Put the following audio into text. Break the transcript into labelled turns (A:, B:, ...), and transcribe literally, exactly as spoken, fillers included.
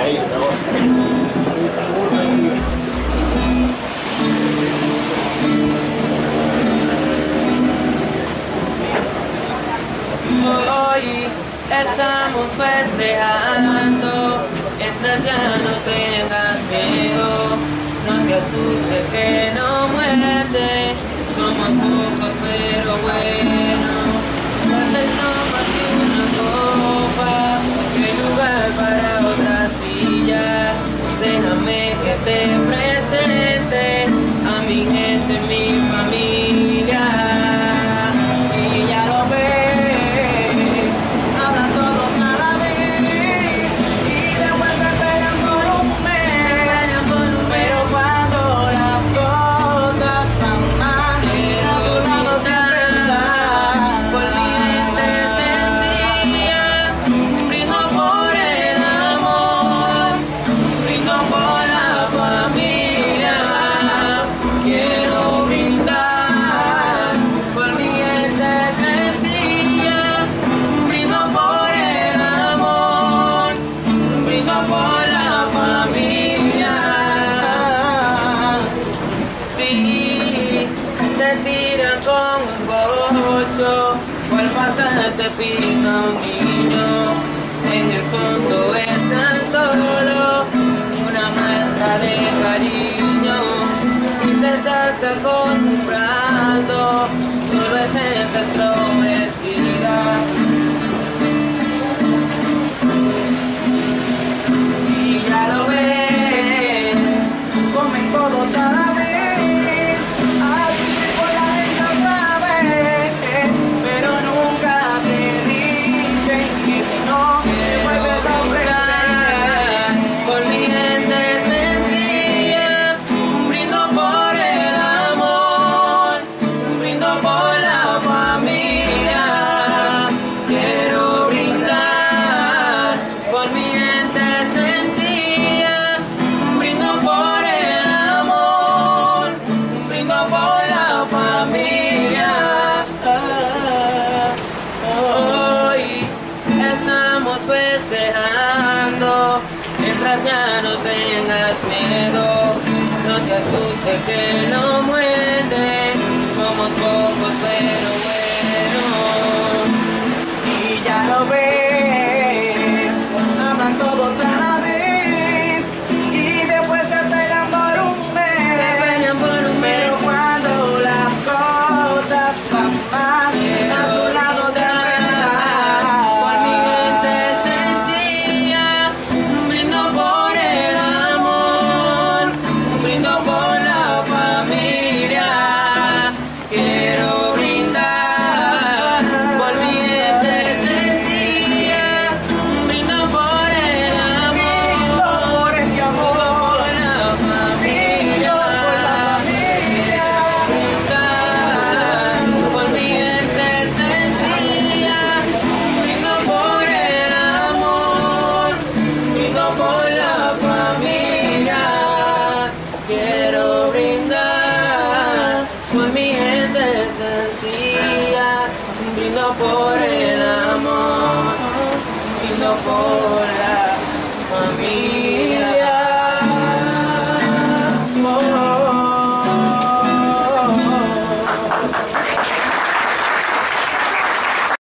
A: Hoy estamos festejando, mientras ya no tengas miedo, no te asustes que no muerde, somos pocos pero buenos. Date tómate una copa, que hay lugar para otra silla, déjame que te presente a mi gente, mi familia. Cual pasa te pisa un niño, en el fondo es tan solo una muestra de cariño, y te estás acostumbrando, solo es gente extrovertida. Y ya lo ves, comen todo cada vez. Festejando, mientras ya no tengas miedo, no te asustes que no muerde, somos pocos pero buenos. Y ya lo ves, hablan todos a la vez y después se pelean por un mes, pero cuando las cosas van mal, a tu lado siempre está. Brindo por el amor, brindo por la